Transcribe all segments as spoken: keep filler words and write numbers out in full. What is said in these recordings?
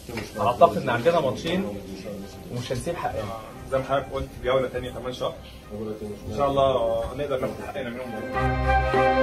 اعتقد ان عندنا ماتشين ومش هنسيب حقنا. زي ما حضرتك قلت جوله ثانيه كمان شهر ان شاء الله نقدر ناخد حقنا منهم.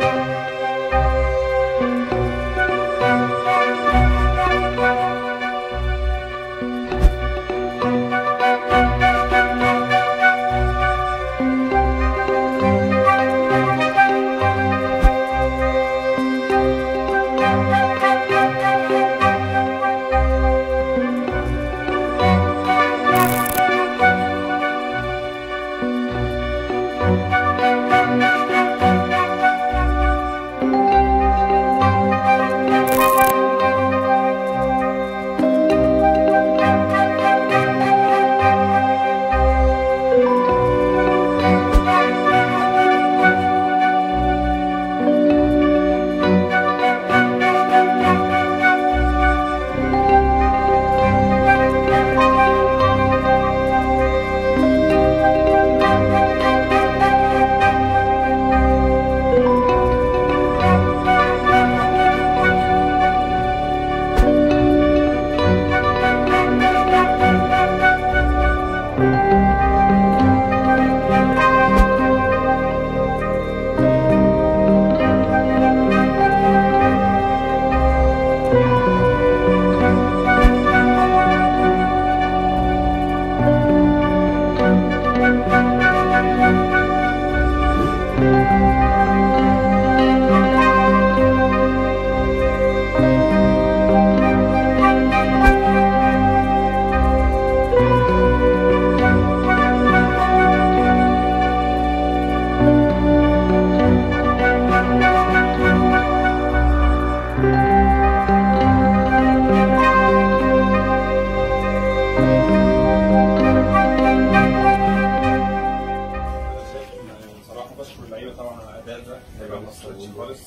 بشكر اللعيبه طبعا على الاداء ده، اللعيبه ما قصرتش خالص.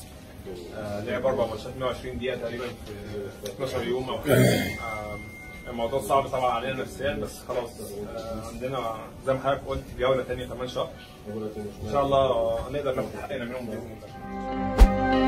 لعب اربع ماتشات مية وعشرين دقيقه تقريبا في اتناشر يوم او كده. الموضوع صعب طبعا علينا نفسيا، بس خلاص عندنا زي ما حضرتك قلت جوله ثانيه كمان شهر ان شاء الله نقدر ناخد حقنا منهم باذن الله.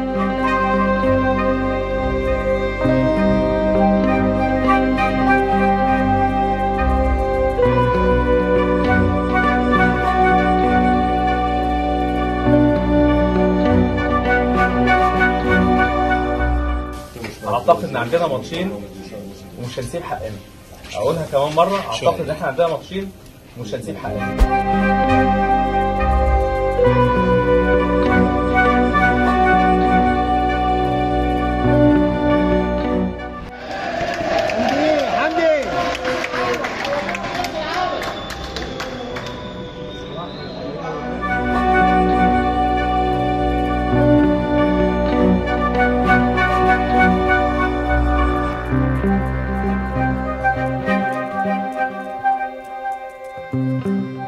اعتقد ان عندنا ماتشين ومش هنسيب حقنا. اقولها كمان مره، اعتقد ان احنا عندنا ماتشين ومش هنسيب حقنا. Thank you.